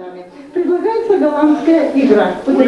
Предлагается голландская игра.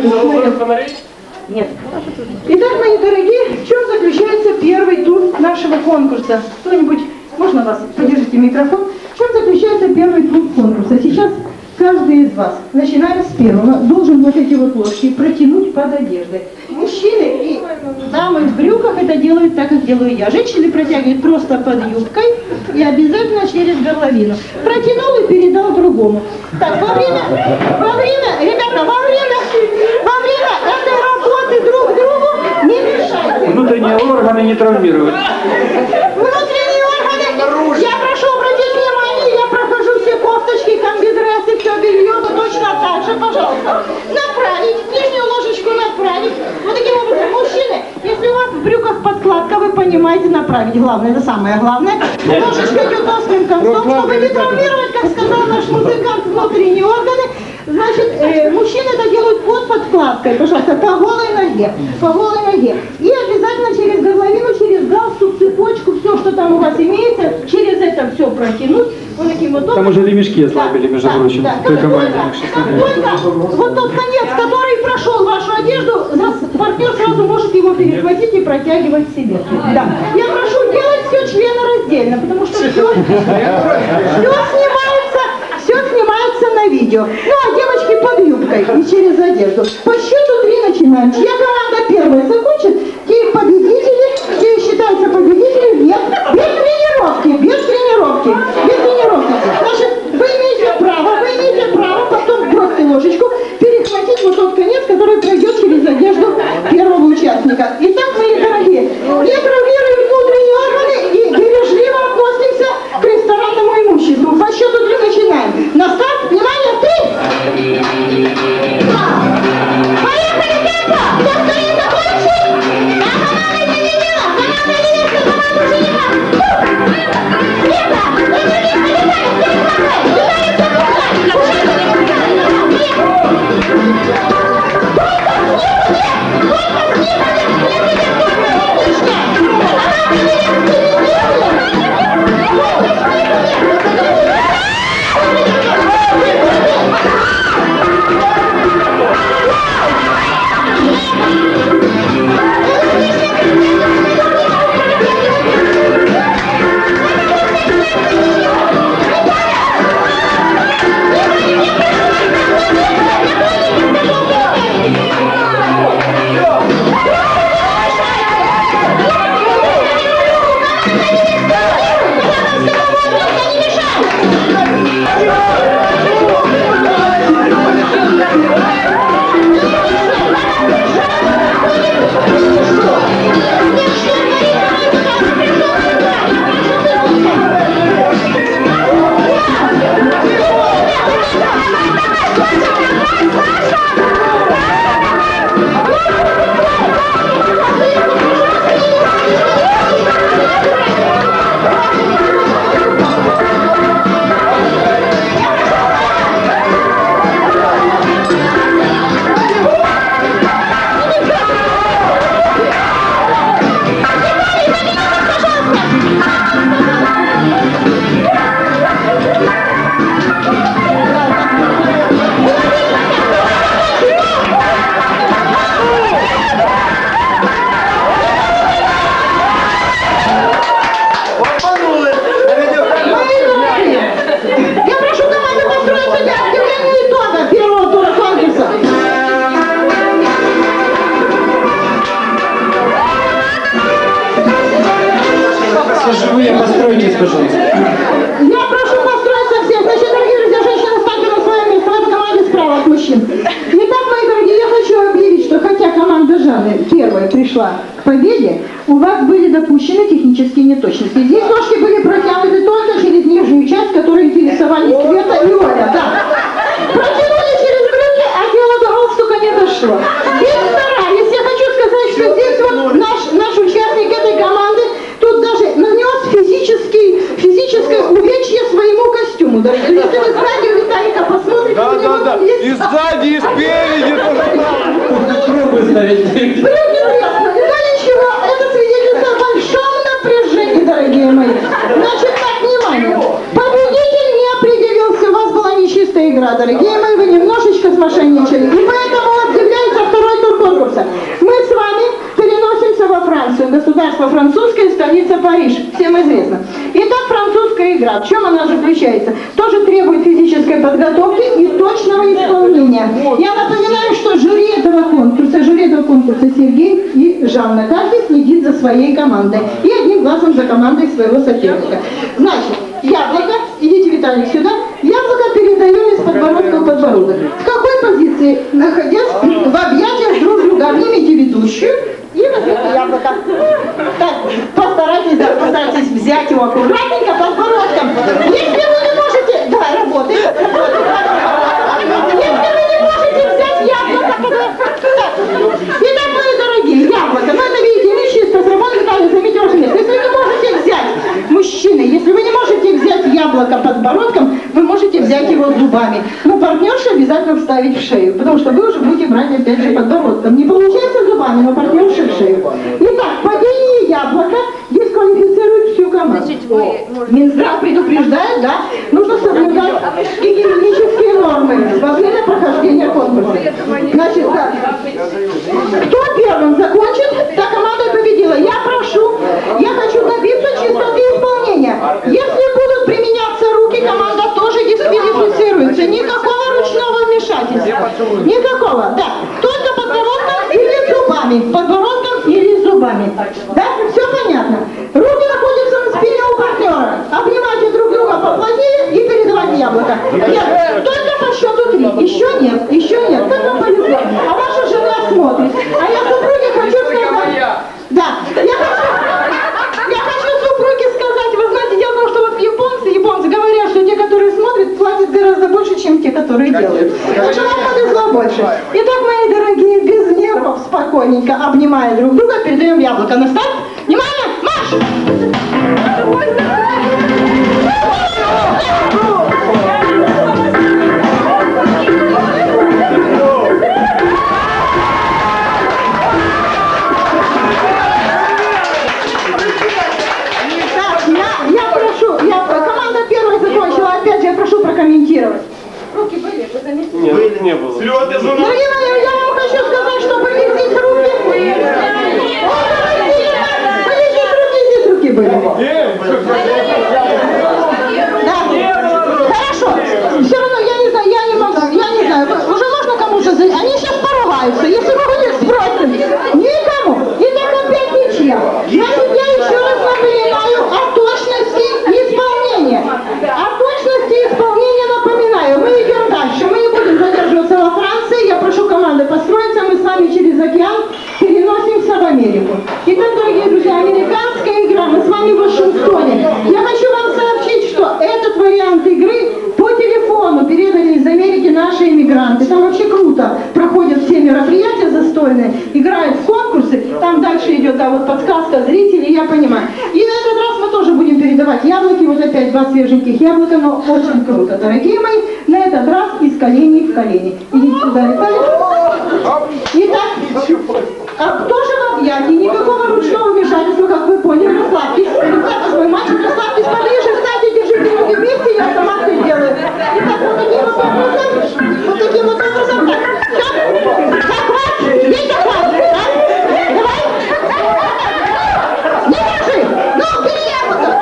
Нет. Итак, мои дорогие, в чем заключается первый тур нашего конкурса? Кто-нибудь, можно вас, подержите микрофон? В чем заключается первый тур конкурса? Сейчас каждый из вас, начиная с первого, должен вот эти вот ложки протянуть под одеждой. Мужчины и дамы в брюках это делают так, как делаю я. Женщины протягивают просто под юбкой и обязательно через горловину. Протянул и передал другому. Так, во время, ребята, во время этой работы друг другу не мешайте. Внутренние органы не травмируют. Внутренние органы, я прошу обратить внимание, я прохожу все кофточки, комбидресы, все белье, точно так же, пожалуйста. Направить, нижнюю ложечку направить. Вот таким образом, мужчины, если у вас в брюках подкладка, вы понимаете направить. Главное, это самое главное. Ложечка идет острым концом, чтобы не травмировать, как сказал наш музыкант, внутренние органы. Значит, мужчины это делают под подкладкой, пожалуйста, по голой ноге, по голой ноге. И обязательно через горловину, через галстук, цепочку, все, что там у вас имеется, через это все протянуть. Вот таким вот образом. Там уже ремешки ослабили, между прочим, при команде. Только вот тот конец, который прошел вашу одежду, партнер сразу может его перехватить и протягивать себе. Да. Я прошу делать все членораздельно, потому что все снимается на видео. Ну, а девочки под юбкой и через одежду. По счету 3 начинаем. Чья команда первая закончит, те победители, те считаются победителями. Нет, без тренировки. Значит, вы имеете право потом бросьте ложечку, перехватить вот тот конец, который пройдет через одежду первого участника. Итак, мои дорогие, не травмируем внутренние органы и бережливо относимся к ресторанному имуществу. По счету 3 начинаем. На старт, внимание, 3! Поехали, темпо! Кто скорее закончит? Да, команда победила! Команда невеста, команда жениха! Живые, постройтесь, пожалуйста. Я прошу построиться всех. Значит, дорогие друзья, женщины, встаньте на свое место. В этой команде справа от мужчин. Итак, мои дорогие, я хочу объявить, что хотя команда Жанны первая пришла к победе, у вас были допущены технические неточности. Здесь ножки были протянуты только через нижнюю часть, которой интересовали Света и Оля. Да. Протянули через брюки, а дело до галстука не дошло. Здесь старались. Я хочу сказать, что здесь вот наш участник этой команды тут даже нанес физическое увечье своему костюму. Дорогие. Если вы сзади у Виталика посмотрите, да. И сзади, и спереди. Да ничего, это свидетельствует о большом напряжении, дорогие мои. Значит, так, внимание. Победитель не определился, у вас была нечистая мои, вы немножечко смошенничали. И поэтому объявляется второй тур конкурса. Мы с вами переносимся во Францию. Государство французское, столица Париж. Всем известно. Итак, французская игра. В чем она заключается? Тоже требует физической подготовки и точного исполнения. Я напоминаю, что жюри этого конкурса Сергей и Жанна. Каждый следит за своей командой. И одним глазом за командой своего соперника. Значит, яблоко, идите, Виталик, сюда. Яблоко передаем из подбородка в подбородок. В какой позиции? Находясь в объятиях друг друга. Обнимите ведущую и возьмите яблоко. Так, постарайтесь взять его аккуратненько подбородком. Если вы не можете... Давай, работай. Если вы не можете взять яблоко, итак, мои дорогие, яблоко, ну это, видите, не чисто сработали, заметьте ваше место. Если вы не можете взять, мужчины, если вы не можете взять яблоко подбородком, вы можете взять его зубами. Но партнершу обязательно вставить в шею, потому что вы уже будете брать опять же подбородком. Не получается зубами, но партнершу в шею. Итак, падение яблока дисквалифицирует всю команду. Минздрав предупреждает, да, нужно соблюдать гигиенические нормы во время прохождения конкурса. Значит, так, кто первым закончит, та команда победила. Я хочу добиться чистоты исполнения. Если будут применяться руки, команда тоже дисквалифицируется. Никакого ручного вмешательства. Никакого, да. Только подбородком или зубами. Подбородком или зубами. Да? Все понятно. Руки находятся на спине у партнера. Обнимайте друг друга поплотнее и передавайте яблоко. Нет, только по счету 3. Еще нет. Как вам повезло. А ваша жена смотрит. А я супруге хочу сказать... Да, я хочу супруге сказать, вы знаете, дело в том, что вот японцы говорят, что те, которые смотрят, платят гораздо больше, чем те, которые делают. Так что вам повезло больше. Итак, мои дорогие, без нервов, спокойненько, обнимая друг друга, передаем яблоко на старт. Внимание, марш! Прокомментировать. Руки были, вы заметили? Нет, не было. Дорогие мои, я вам хочу сказать, что были здесь руки. Здесь руки были. Да. Хорошо. Все равно я не знаю. Уже можно кому-то... Они сейчас поругаются. Если вы будете спросить, никому. И так опять ничья. Значит, я еще раз напоминаю о точности исполнения. Напоминаю, мы идем дальше, мы не будем задерживаться во Франции, я прошу команды построиться, мы с вами через океан переносимся в Америку. Итак, дорогие друзья, американская игра, мы с вами в Вашингтоне. Я хочу вам сообщить, что этот вариант игры по телефону передали из Америки наши иммигранты. Там вообще круто проходят все мероприятия застольные, играют в конкурсы, там дальше идет, да, вот подсказка зрителей, я понимаю. И на этот раз мы тоже будем передавать яблоки, вот опять 2 свеженьких яблока, но очень круто, дорогие мои, на этот раз из коленей в колени. Идите сюда, итак, кто же в объятии? Никакого ручного вмешательства, как вы поняли, расслабьтесь. Ребята, свой мальчик, расслабьтесь поближе, кстати, держите руки вместе, я сама все делаю. Итак, вот таким вот образом, так, захват, есть захват, да? Давай. Не держи, ну, бери яблоко.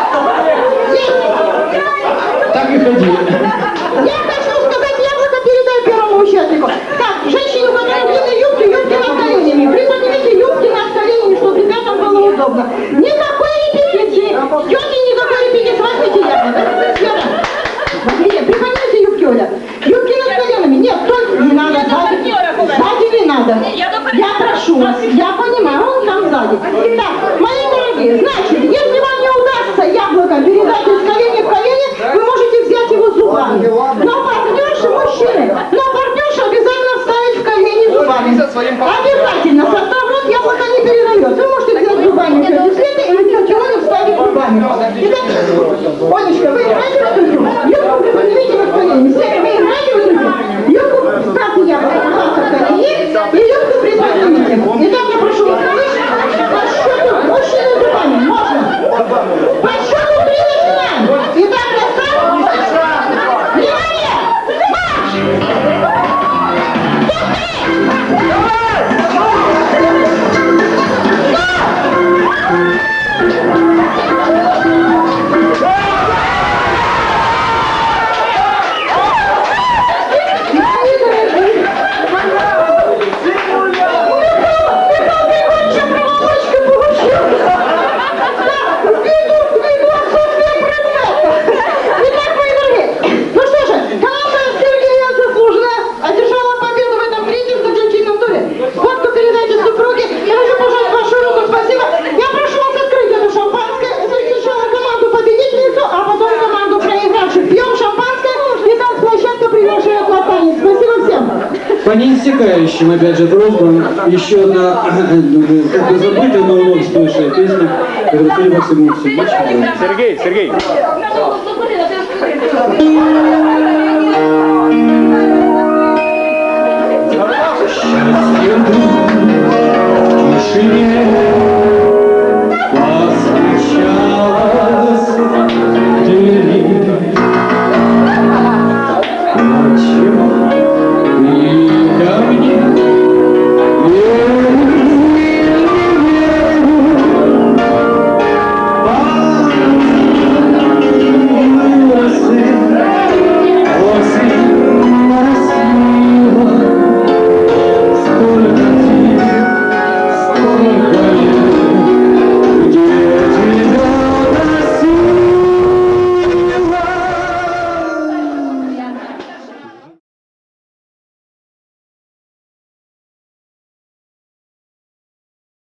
Есть. Так и ходи. Я хочу сказать, яблоко передай первому участнику. Так, женщины, у которых длинные юбки над коленями. Приподнимите юбки над коленями, чтобы ребятам было удобно. Никакой репетиции. Тети, никакой репетиции. Возьмите яблоко. Приподнимите юбки, Оля. Юбки над коленами. Нет, только не надо. Сзади не надо. Я прошу вас. Я понимаю, он там сзади. Так, мои дорогие, значит, если вам не удастся яблоко передать из колени в колени, вы можете взять его зубами. Но партнерши, мужчины, обязательно вставить в колени зубами. Обязательно. Со второй яблоко не передает. Вы можете взять зубами или в вставить зубами. Итак, Олечка, вы играете в эту игру? Юбку приподнимите над коленями. Все, вы играете в эту игру? Юбку ставьте яблоко в колени и юбку приподнимите. Итак, я прошу вас, по счету, мужчины зубами, можно. По счету 3 начинаем. По неиссякающим, опять же, просьбам, еще одна, как бы забытая, но улов стоящая песня, которая, судя по всему, все Сергей, Сергей. На голову забыли, на